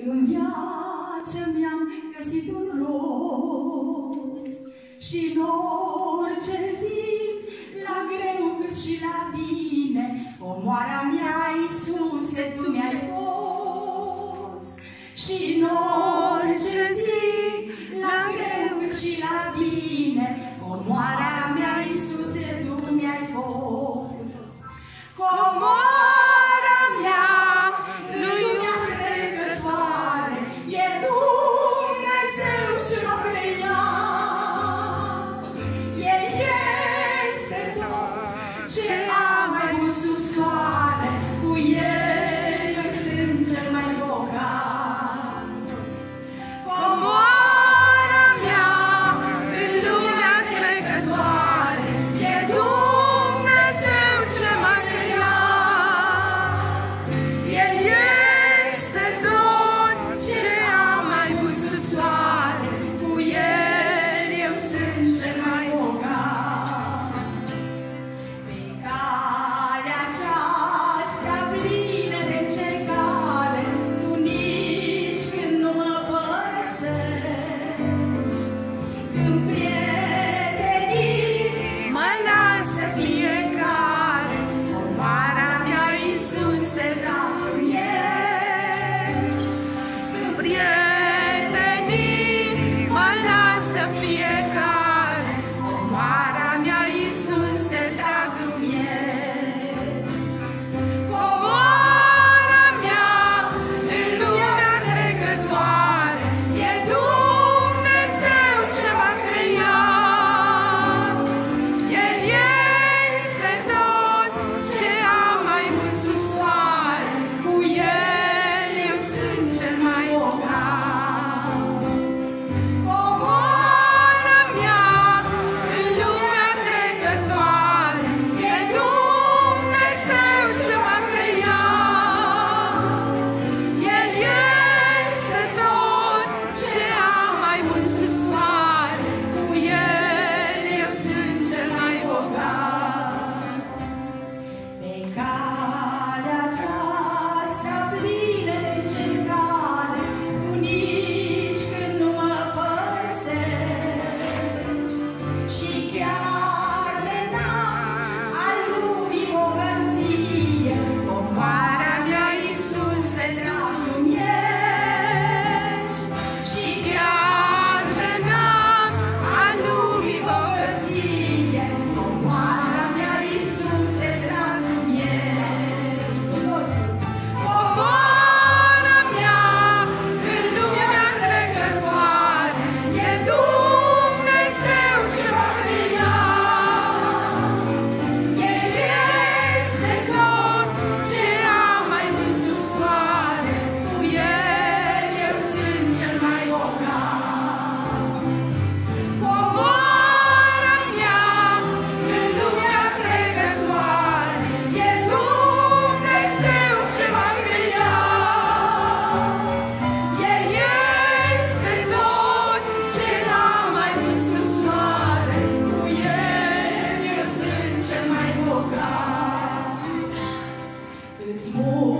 În viață mi-am găsit un rost și în orice zi, la greu cât și la bine, omoara mea, Iisuse, Tu mi-ai fost. Și în orice zi, la greu cât și la bine, omoara mea, Iisuse, Tu mi-ai fost. Comoara mea, lumea trecătoare, e Dumnezeu ce mă preia. El este tot ce am mai mult sub soare, cu El eu sunt cel mai bogat. Comoara mea, în lumea trecătoare, e Dumnezeu ce m-a creat. El este tot ce am mai mult sub soare, cu El eu sunt cel mai bogat. Pe calea aceasta plină de încercare, Tu nici când nu mă părăsești. Când prietenii mă lasă fiecare, omoara mea, Iisuse, dacă ești. Când prietenii mă lasă fiecare, omoara mea, Iisuse, dacă ești. Comoara mea, în lumea trecătoare, e Dumnezeu ce m-a creat. El este tot ce am mai mult sub soare, cu El eu sunt cel mai bogat. Comoara mea, în lumea trecătoare, e Dumnezeu ce m-a creat. El este tot ce am mai mult sub soare, cu El eu sunt cel mai bogat. Pe calea aceasta plină de încercare, Tu nici când nu mă părăsești. Și chiar de n-am al lumii bogăție, omoara mea, Iisuse, dragul-mi ești. Și chiar de n-am al lumii bogăție, omoara mea, Iisuse, dragul-mi ești. Comoara mea, în lumea trecătoare, e Dumnezeu ce m-a creat. El este tot ce am mai mult sub soare, cu El eu sunt cel mai bogat. Comoara mea, în lumea trecătoare, e Dumnezeu ce m-a creat. El este tot ce am mai mult sub soare, cu El eu sunt cel mai bogat. Îți